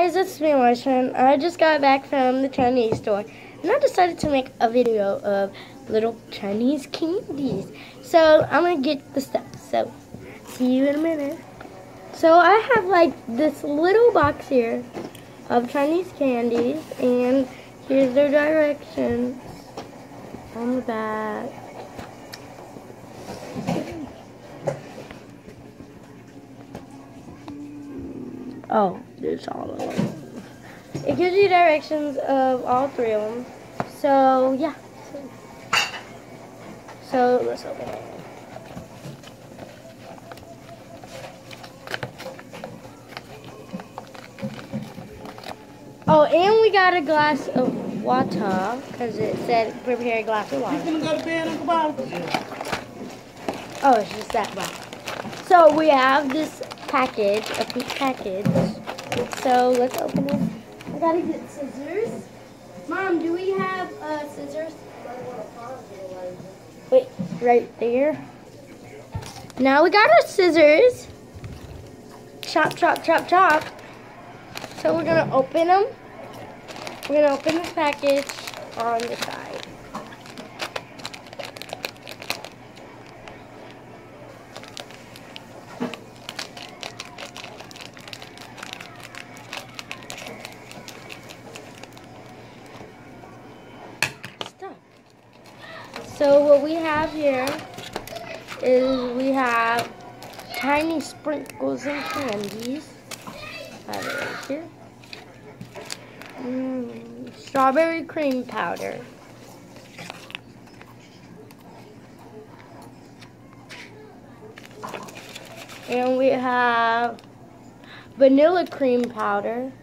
guys, it's me, Marshan. I just got back from the Chinese store, and I decided to make a video of little Chinese candies. So I'm gonna get the stuff. So see you in a minute. So I have like this little box here of Chinese candies, and here's their directions on the back. Oh, there's all of them. It gives you directions of all three of them. So, yeah. So let's open it. Oh, and we got a glass of water, because it said prepare a glass of water. You finna go to bed, Uncle Bob? Oh, it's just that box. So we have this package, a pink package. So let's open it. I gotta get scissors. Mom, do we have scissors? Wait, right there. Now we got our scissors. Chop, chop, chop, chop. So we're gonna open them. We're gonna open this package on the side. So what we have here is we have tiny sprinkles and candies. Right here. Strawberry cream powder. And we have vanilla cream powder.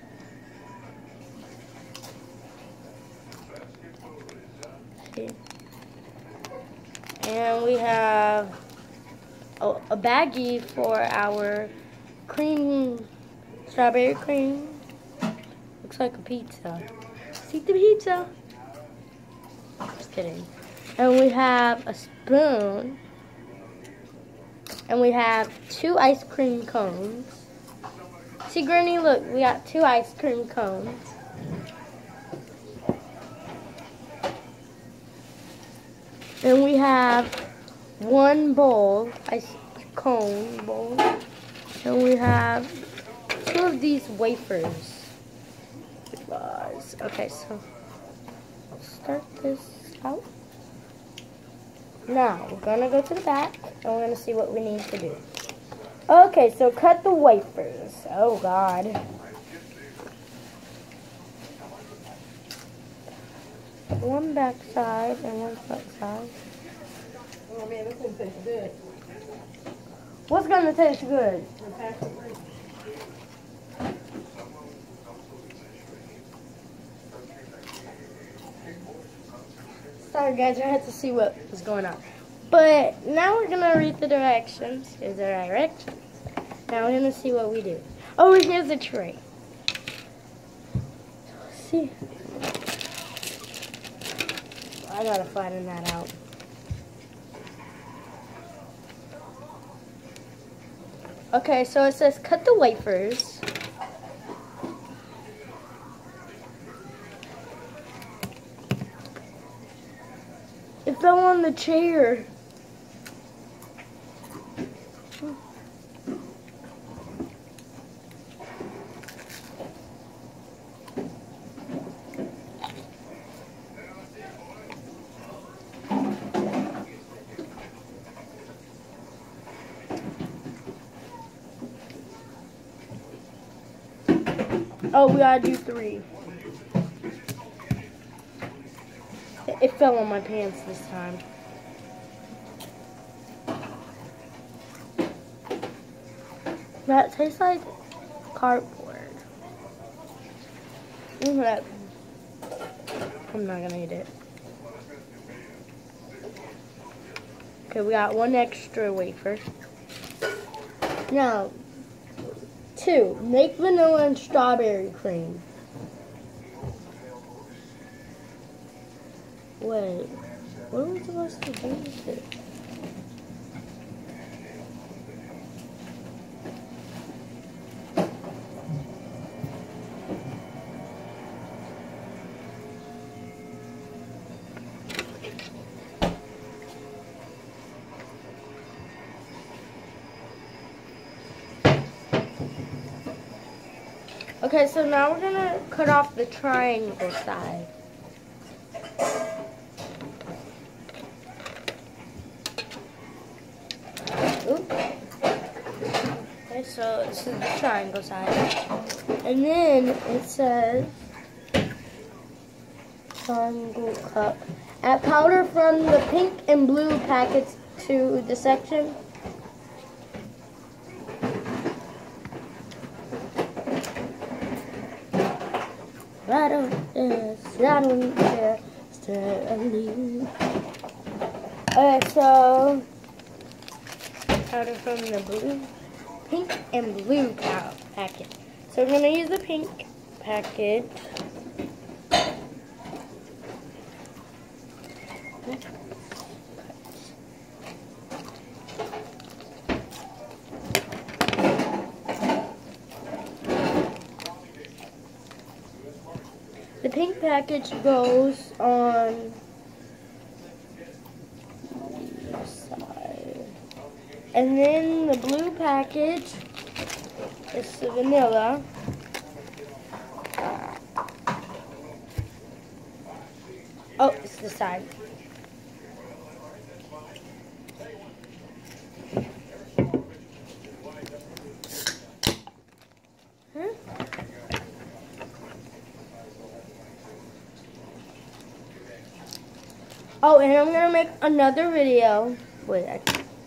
And we have a baggie for our cream, strawberry cream. Looks like a pizza. Let's eat the pizza. Just kidding. And we have a spoon. And we have 2 ice cream cones. See, Granny, look, we got 2 ice cream cones. And we have 1 bowl, ice cone bowl. And we have 2 of these wafers. Okay, so let's start this out. Now, we're going to go to the back, and we're going to see what we need to do. Okay, so cut the wafers. Oh, God. One back side and one front side. Oh man, this one tastes good. What's gonna taste good? Sorry guys, I had to see what was going on. But now we're gonna read the directions. Here's the directions. Now we're gonna see what we do. Oh, and here's the tray. So let's see. I gotta flatten that out. Okay, so it says cut the wafers. It fell on the chair. Oh, we gotta do 3. It fell on my pants this time. That tastes like cardboard. I'm not gonna eat it. Okay, we got 1 extra wafer. Now, 2, make vanilla and strawberry cream. Wait, what are we supposed to do with it? Okay, so now we're gonna cut off the triangle side. Oops. Okay, so this is the triangle side. And then it says triangle cup. Add powder from the pink and blue packets to the section. Right on this, right on there, steadily. Okay, so powder from the blue, pink and blue packet. So we're gonna use the pink packet. The pink package goes on the side. And then the blue package is the vanilla. Oh, it's the side. Oh, and I'm gonna make another video. Wait,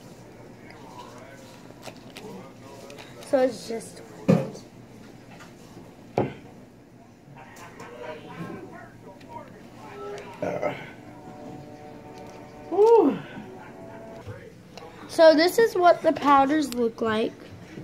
so it's just. So this is what the powders look like.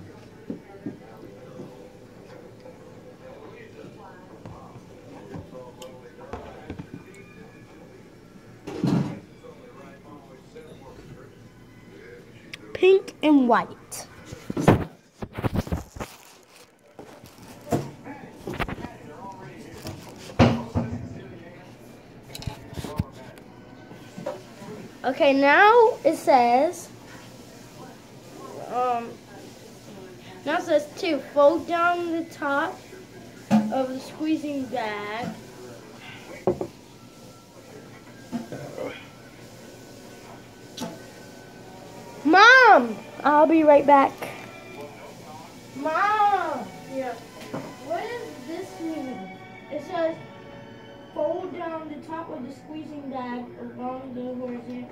Pink and white. Okay, now it says, now it says to fold down the top of the squeezing bag. Mom, I'll be right back. Mom, Yeah. what does this mean? It says fold down the top of the squeezing bag along the horizontal.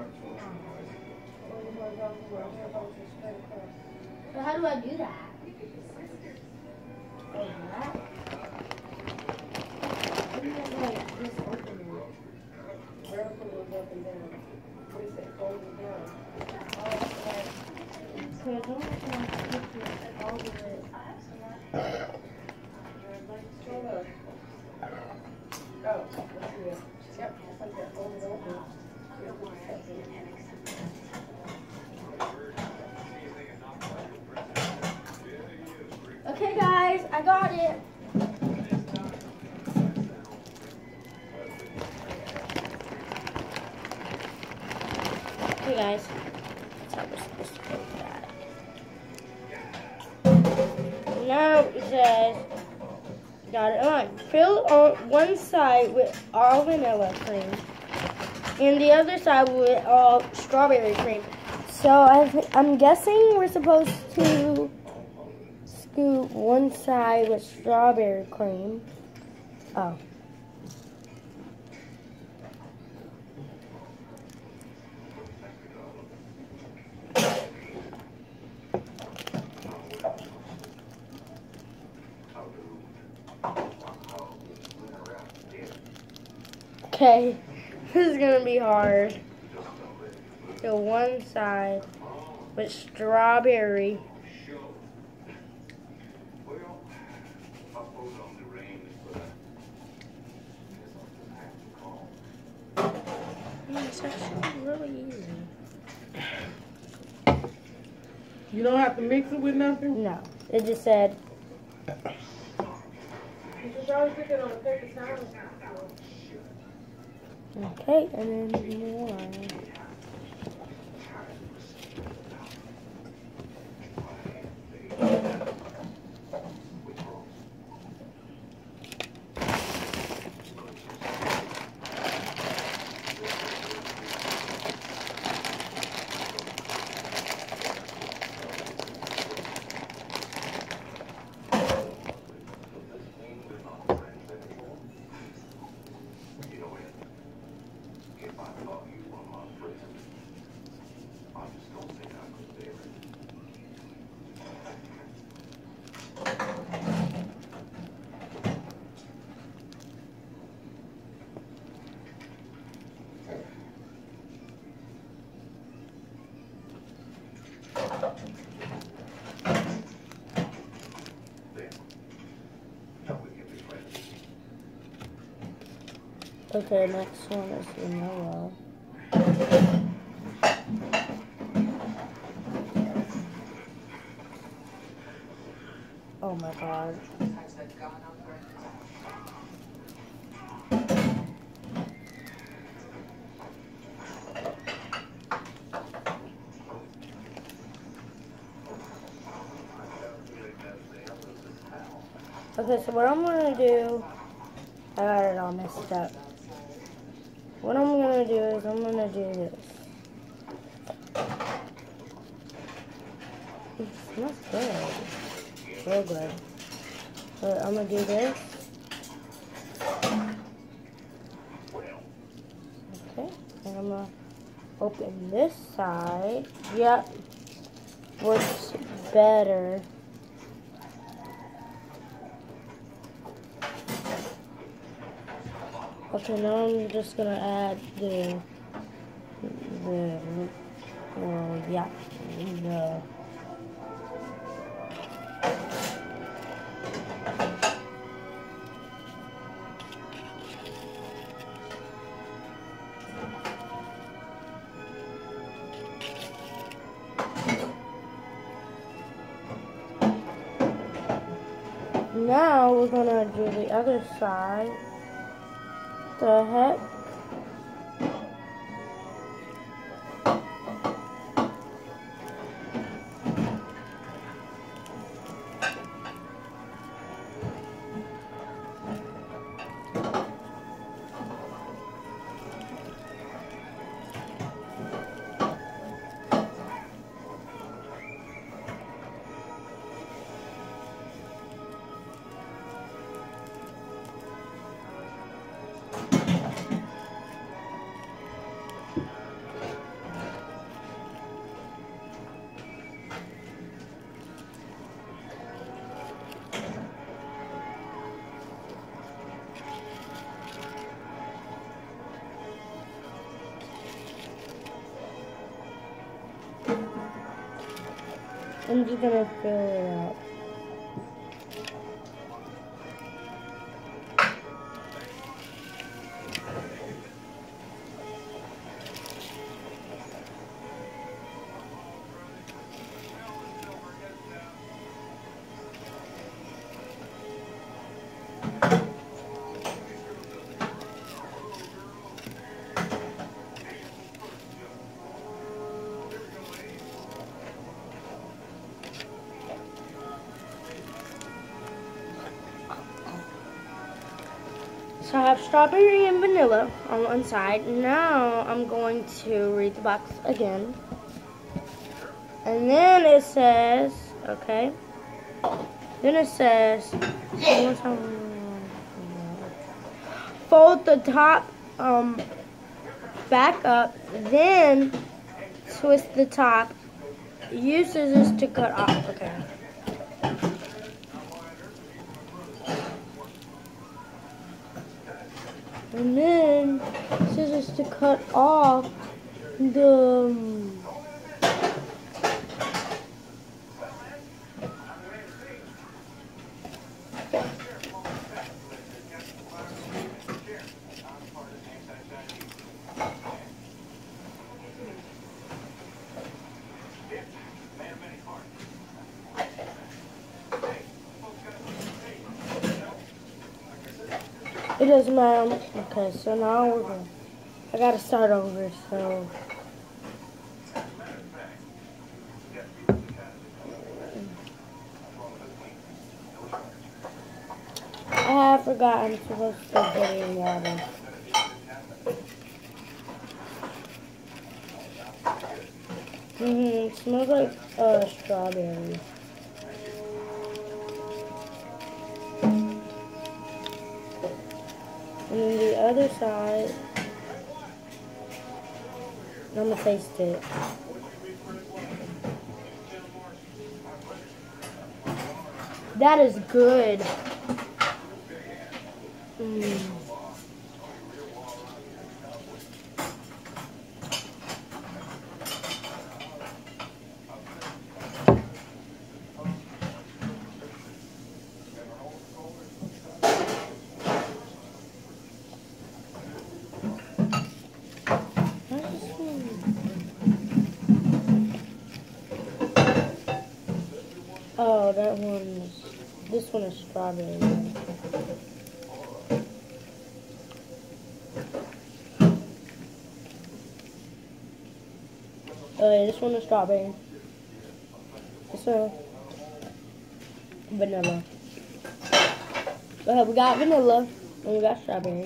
So how do I do that? Like that? Isn't it like this opening? Vertical goes up and down. What is it? Fold it down. Oh, okay. So it's almost like it all the way. Hold up. Oh, let's see it. Yep, just like that. Fold it over. Okay, guys, I got it. Okay, guys, that's how we're supposed to put that. Now it says, got it on. Fill on one side with all vanilla cream, and the other side with all strawberry cream. So I'm guessing we're supposed to scoop one side with strawberry cream. Oh. Okay, this is gonna be hard. So one side with strawberry. It's actually really easy. You don't have to mix it with nothing? No, it just said. You should always put it on a paper towel. Okay, and then more. Okay, next one is vanilla. Oh my god. Okay, so what I'm gonna do, I got it all messed up. What I'm gonna do is I'm gonna do this. It smells good. Real good. But I'm gonna do this. Okay, and I'm gonna open this side. Yep, works better. Okay, now I'm just gonna add the now we're gonna do the other side. The heck? I'm just gonna fill it out. So I have strawberry and vanilla on one side. Now I'm going to read the box again. And then it says, okay. Then it says, fold the top back up, then twist the top. Use scissors to cut off. Okay. And then scissors to cut off the it doesn't matter. Okay, so now we're going. I gotta start over, so. I forgot I'm supposed to put it in water. It smells like strawberry. And then the other side, I'm gonna taste it. That is good. that one's, this one is strawberry. This one is strawberry. This one, vanilla. We got vanilla and we got strawberry.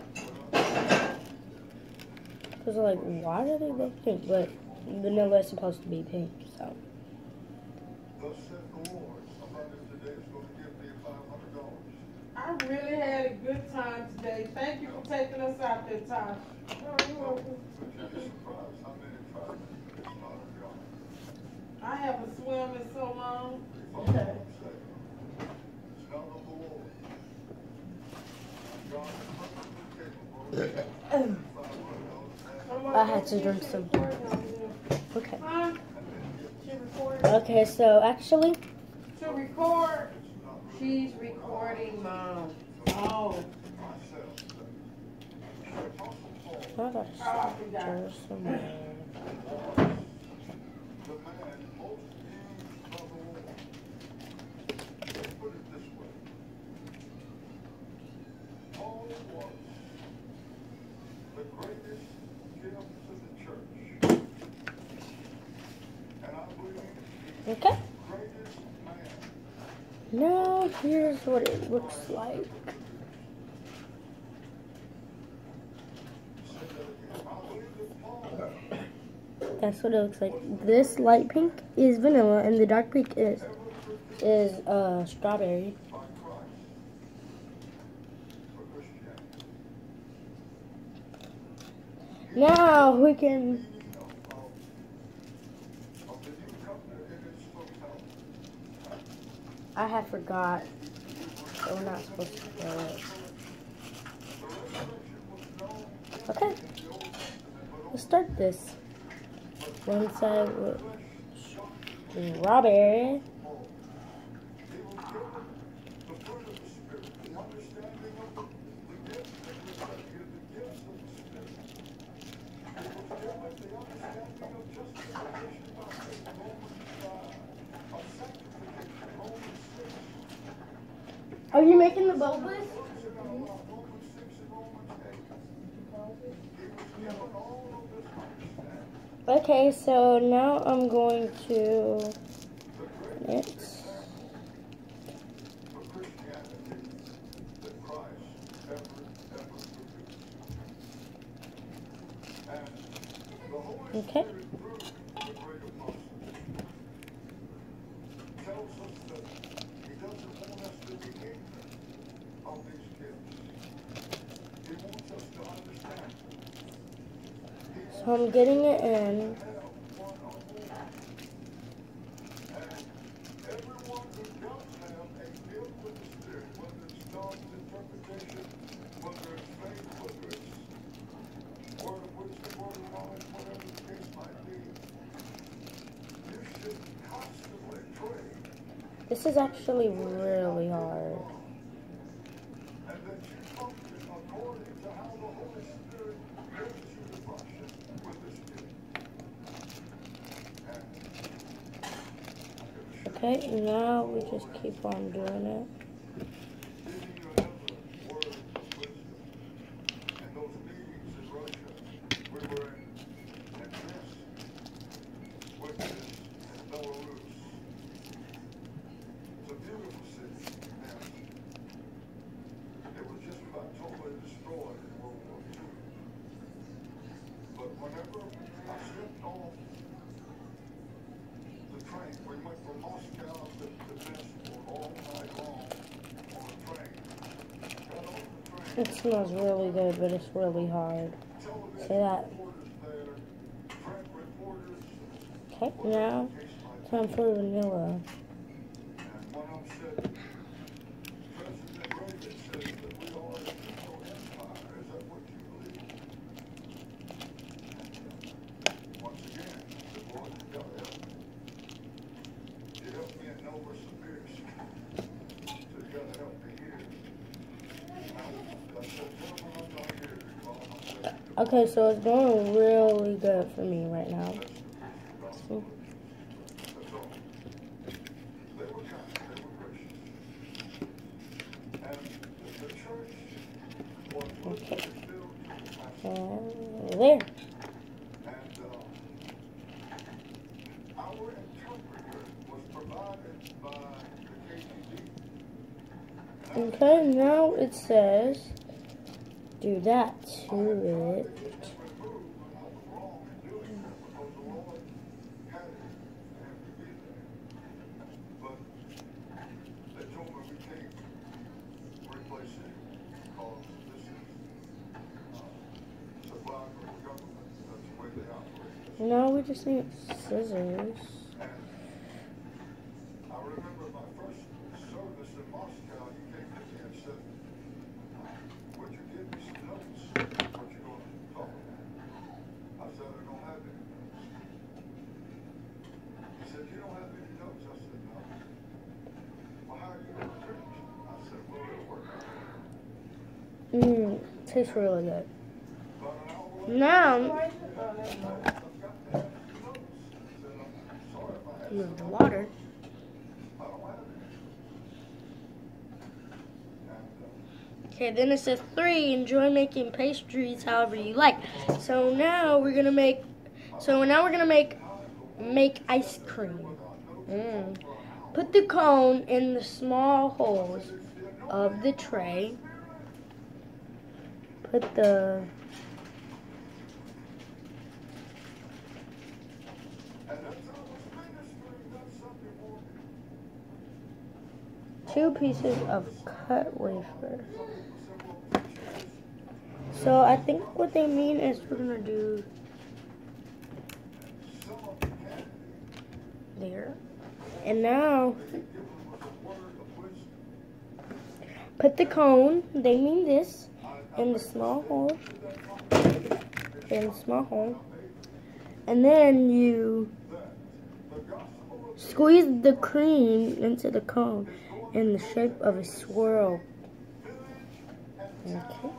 Cause like, why do they look pink? But vanilla is supposed to be pink, so. I really had a good time today. Thank you for taking us out that time. I haven't swum in so long. I had to drink some. Okay. Okay, so actually. To record. She's recording, Mom. Oh. I got stir somewhere. Okay. Now here's what it looks like. That's what it looks like. This light pink is vanilla and the dark pink is strawberry. Now we can I had forgot that we're not supposed to do it. Okay. Let's start this. One side with strawberry. Are you making the bubbles? Okay, so now I'm going to okay. So I'm getting it in. This is actually really hard. Okay, now we just keep on doing it. It smells really good, but it's really hard. Say that. Okay, now time for vanilla. Okay, so it's going really good for me right now. See? Okay. There. Okay, now it says do that to it. Now we just need scissors. Tastes really good. Now, the water. Okay, then it says 3, enjoy making pastries however you like. So now we're gonna make make ice cream. Put the cone in the small holes of the tray. Put the two pieces of cut wafer. So I think what they mean is we're gonna do there. And now put the cone, they mean this, in the small hole. And then you squeeze the cream into the cone in the shape of a swirl. Okay.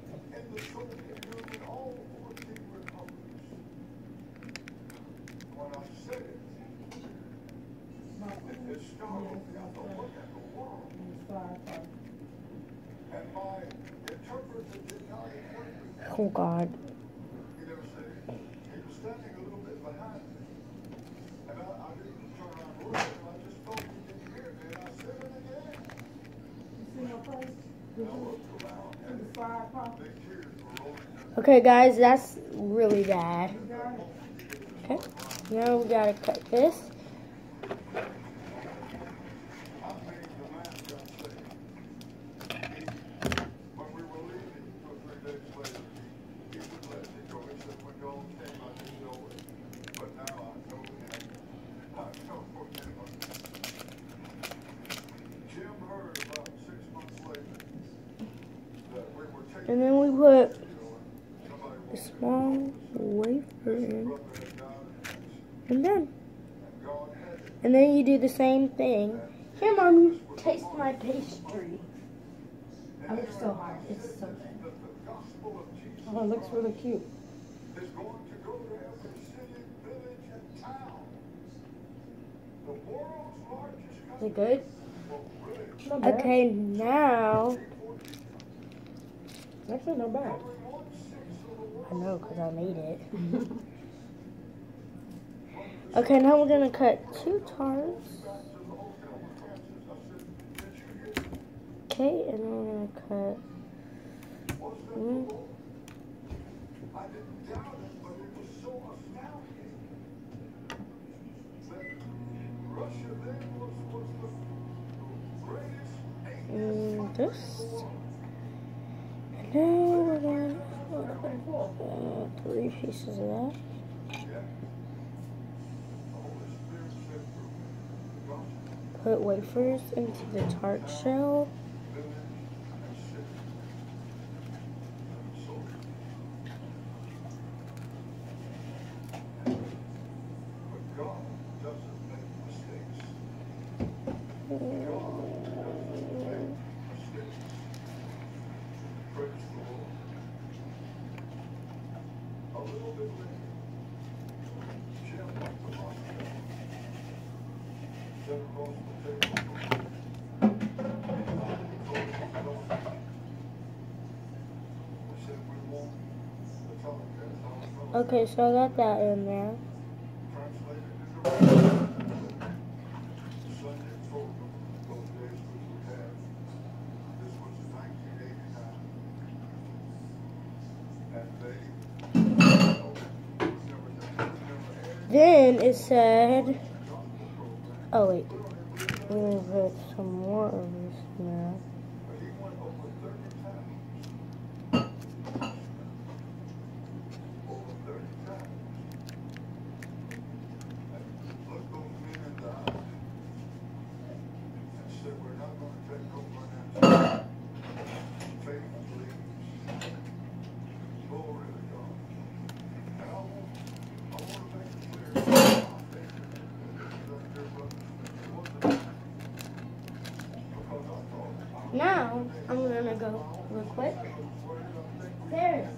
Oh God. Okay guys, that's really bad. Okay, now we gotta cut this. And then we put a small wafer in. And then you do the same thing. Here, Mommy, taste my pastry. I look so hard. It's so good. Oh, it looks really cute. Is it good? Okay, now. Actually, not bad. I know, because I made it. Okay, now we're going to cut 2 tarts. Okay, and then we're going to cut... this. And now we're going to 3 pieces of that. Put wafers into the tart shell. Okay, so I got that in there. Then it said, oh wait, we're gonna put some more of this now. Now, I'm gonna go real quick. There.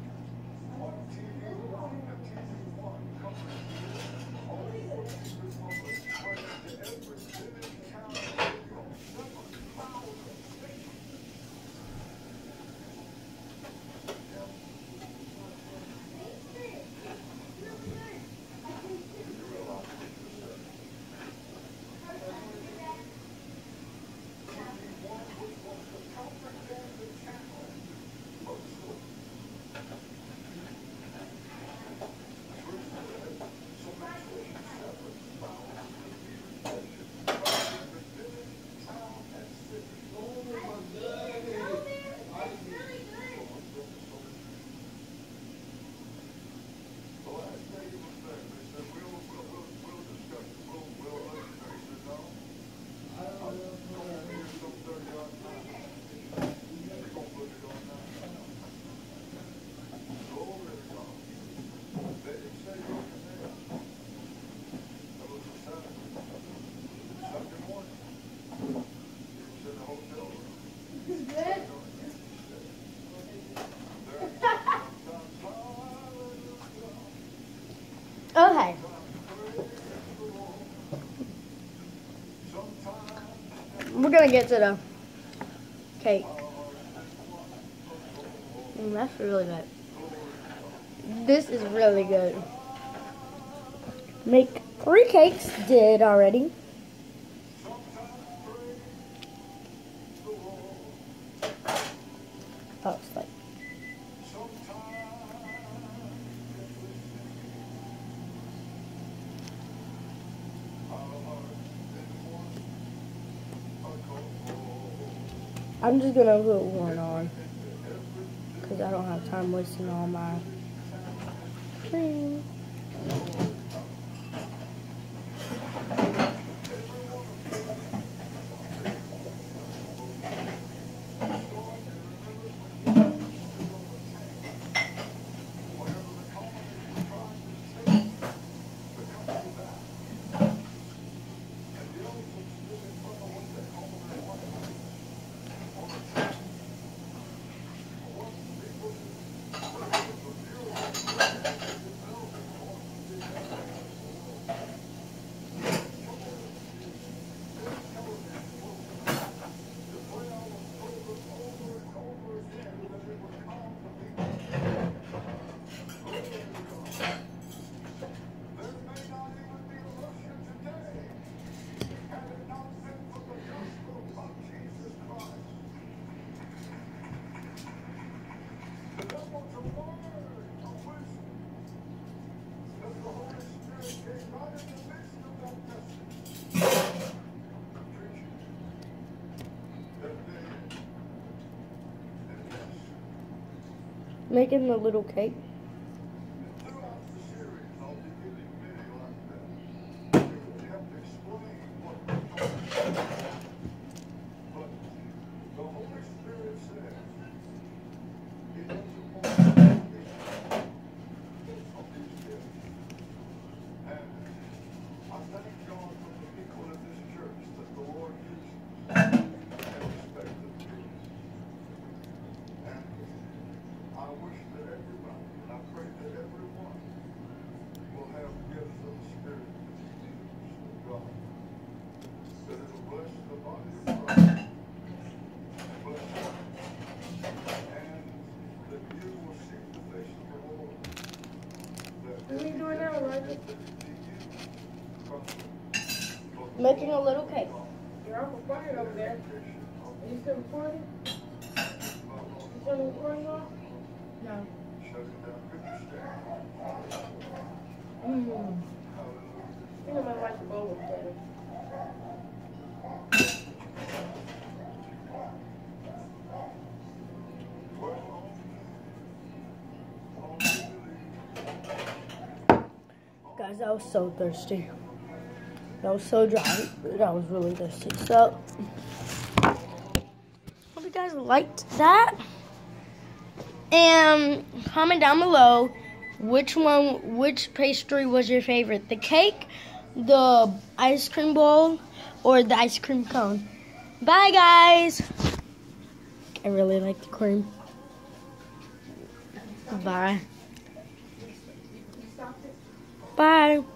Okay. We're gonna get to the cake. That's really good. This is really good. Make 3 cakes did already. Oh, it's like. I'm just gonna put one on because I don't have time wasting all my cream. Making the little cake. Making a little cake. You're awful quiet over there. Are you still recording? You still recording off? No. I think I might like the bowl with better. Guys, I was so thirsty. I was so dry, but I was really thirsty. So, hope you guys liked that. And comment down below which pastry was your favorite. The cake, the ice cream bowl, or the ice cream cone. Bye, guys. I really like the cream. Bye. Bye.